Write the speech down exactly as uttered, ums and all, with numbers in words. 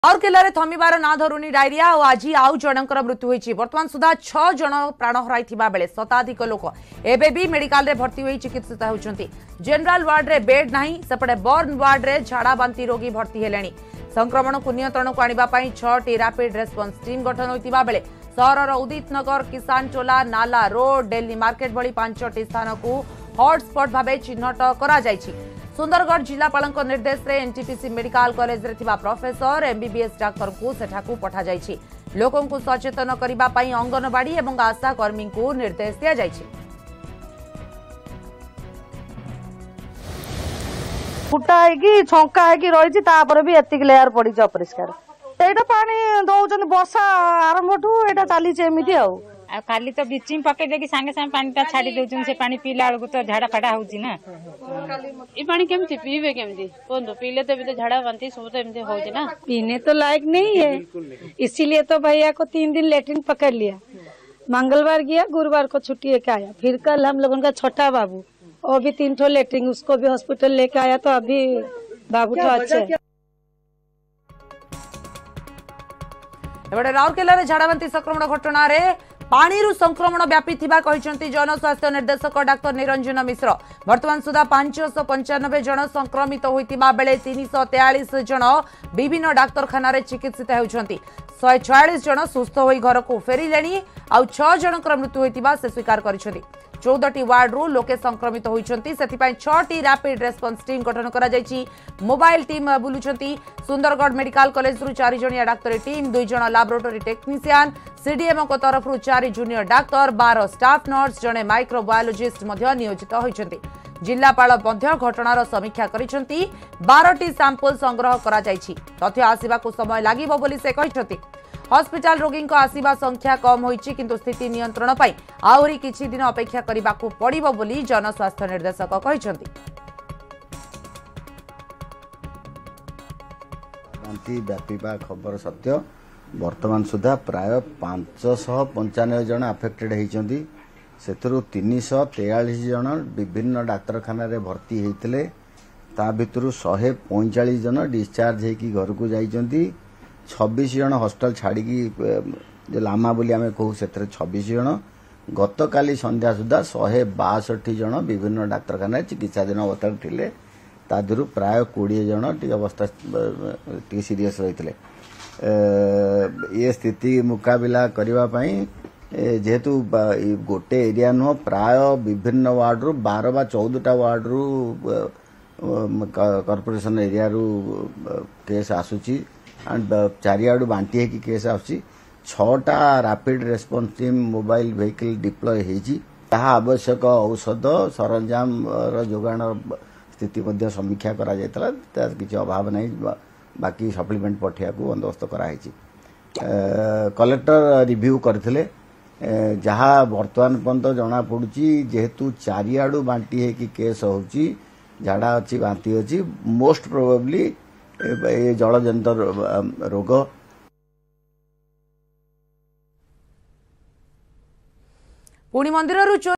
राउरकेला थमिबार ना धरुनी डायरिया और आज आउ जनकर मृत्यु होती। बर्तमान सुधा छह जन प्राण हराई बेले शताधिक लोक एवं भी मेडिकल रे भर्ती होई चिकित्सित होउछंती। जनरल वार्ड रे बेड नहीं, सेपटे बर्न वार्ड रे झाड़ा बांती रोगी भर्ती हेलेनी। संक्रमण को नियंत्रण को आनिबा पई छह रैपिड रेस्पॉन्स टीम गठन होइतिबा बेले सहरर उदित नगर, किसान टोला, नाला रोड, डेली मार्केट भली पांचटी स्थान को हॉटस्पॉट भावे चिन्हट करा जायछि। सुंदरगढ़ जिलापाल निर्देश रे एनटीपीसी मेडिकल कॉलेज रे थिबा प्रोफेसर एमबीबीएस डाक्टर को सेठाकू पठा जायछि। लोकों को सचेतन करिबा पई अंगनवाड़ी एवं आशा कर्मी को निर्देश दिया जायछि। फुटा है छंका है रही भी एतिक लेयर पड़ी अपरिष्कार एटा पानी दौरान वर्षा आरंभ ठू एटा चली एमती आ खाली तो ब्लीचिंग पके देकी सांगे सांगे पानी ता छाड़ी देउछन। से पानी पीला बेलू तो झाड़ा फाड़ा होउची ना। ई पानी केमती पीबे केमती कोन पीले तो भी तो झाड़ा बांती सब तो एमती होउची ना। पीने तो लायक नहीं है, इसीलिए तो भैया को तीन दिन लेटरिन पकड़ लिया। मंगलवार गया, गुरुवार को छुट्टी लेके आया। फिर कल हम लोगों का छोटा बाबू और भी तीन ठो लेटरिन, उसको भी हॉस्पिटल लेके आया तो अभी बाबू तो अच्छा है। राउरकेला झाड़ाबांती संक्रमण घटना रे पानी संक्रमण व्यापी जनस्वास्थ्य निर्देशक डाक्तर निरंजन मिश्र। वर्तमान सुधा पांच सौ पंचानबे जन संक्रमित होता बेले तीन सौ तेयालीस जन विभिन्न डाक्तखाना चिकित्सित होती। शहे छयालीस जन सुस्थ हो घर को फेरिले आउ छह जनकर मृत्यु होता से स्वीकार कर। चौदह वार्ड रु लोके संक्रमित होती, छह रैपिड रेस्पॉन्स टीम गठन करा जायछि। मोबाइल टीम बुलुछंती। सुंदरगढ़ मेडिकल कॉलेज रु चार जणिया डाक्टर टीम, दुई जण लैबोरेटरी टेक्नीशियन, सीडीएमओ को तरफ चार जूनियर डाक्तर, बारह स्टाफ नर्स, जड़े माइक्रोबायोलॉजिस्ट नियोजित होइछंती। जिलापाल घटनार समीक्षा करिसेंती। बारह सैंपल संग्रह करा जायछि। तथ्य आसिबाकू समय लागिबो बोली से कहिसेंती। हॉस्पिटल रोगी आसवा संख्या कम होइछि, किंतु स्थिति नियंत्रण पई आउरी किछि दिन अपेक्षा करिबाकू पड़िबो बोली जनस्वास्थ्य निर्देशक कहिसेंती। बांती व्यापीबा खबर सत्य। वर्तमान सुधा प्राय पांच सौ पंचानबे जन अफेक्टेड होती, से तीन सौ तेयालीस जन विभिन्न डाक्तखाना भर्ती होते। ता भितर शहे पैंचाश जन डिस्चार्ज होगी घर को जाइछंती। छब्बीस जन हॉस्पिटल छाड़ी जो लामा बोली आम कहू से छब्बीस जन। गत काली संध्या सुधा शहे बासठी जन विभिन्न डाक्तखाना चिकित्साधीन अवस्था थे। तादू प्राय कोड़े जन टी अवस्था टी सीरीयस रही। ये स्थिति मुकाबला करने जेहेतु गोटे एरिया नुह प्राय विभिन्न वार्ड रु बारह बा चौदहटा वार्ड रु कॉर्पोरेशन एरिया रु केस आसूची एंड चारियाडू बांटी है कि केस आसी। छटा rapid response team mobile vehicle deploy होती। आवश्यक औषध सरंजाम जोगाण स्थिति समीक्षा करा किसी अभाव नहीं। बाकी सप्लीमेंट पठिया को बंदोबस्त कराई। कलेक्टर रिव्यू करथिले, जहाँ वर्तमान पर्यंत जना पड़ुची जेहेतु चारियाडू बांटी है कि केस होची, झाड़ा अच्छी बांती अच्छी, मोस्ट प्रोबेबली ये जलजनित रोग। पुणी मंदिर